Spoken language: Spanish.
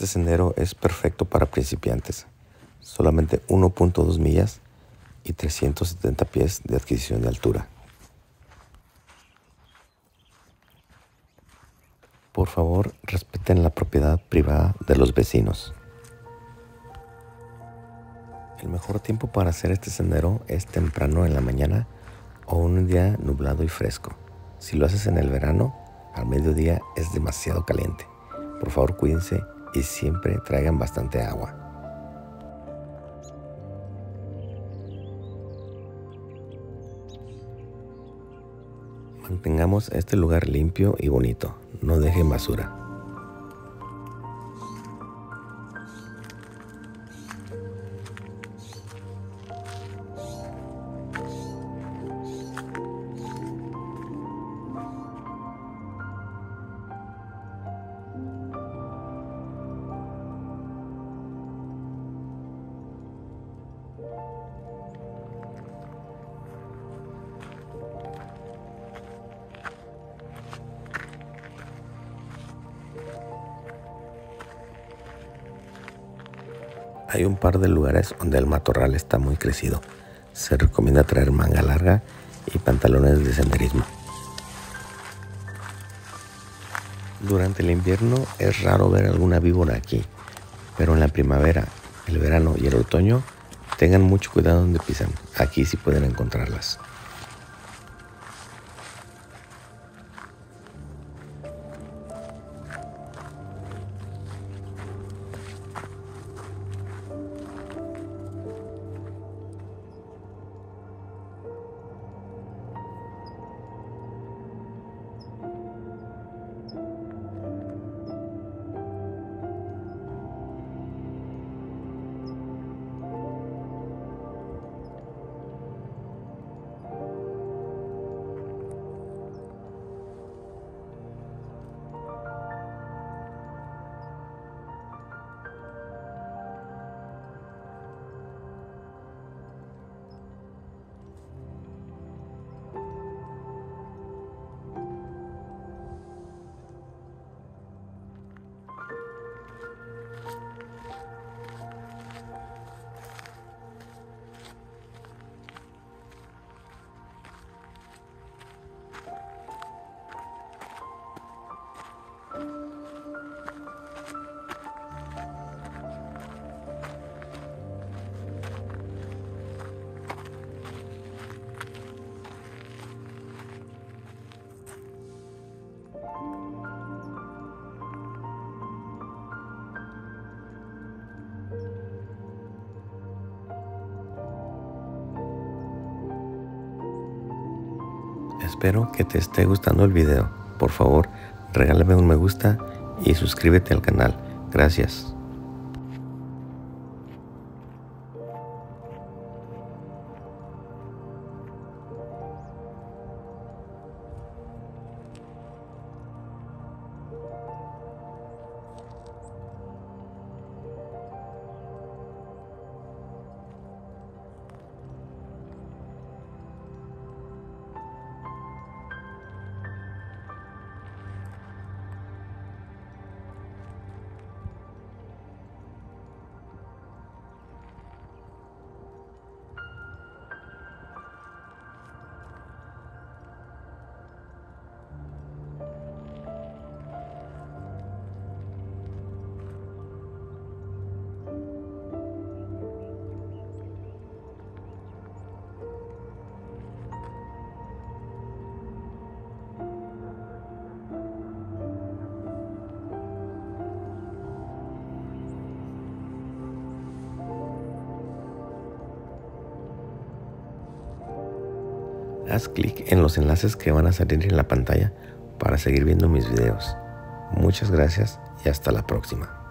Este sendero es perfecto para principiantes. Solamente 1.2 millas y 370 pies de adquisición de altura. Por favor, respeten la propiedad privada de los vecinos. El mejor tiempo para hacer este sendero es temprano en la mañana o un día nublado y fresco. Si lo haces en el verano, al mediodía es demasiado caliente. Por favor, cuídense y siempre traigan bastante agua. Mantengamos este lugar limpio y bonito. No dejen basura. Hay un par de lugares donde el matorral está muy crecido. Se recomienda traer manga larga y pantalones de senderismo. Durante el invierno es raro ver alguna víbora aquí, pero en la primavera, el verano y el otoño tengan mucho cuidado donde pisan. Aquí sí pueden encontrarlas. Espero que te esté gustando el video. Por favor, regálame un me gusta y suscríbete al canal. Gracias. Haz clic en los enlaces que van a salir en la pantalla para seguir viendo mis videos. Muchas gracias y hasta la próxima.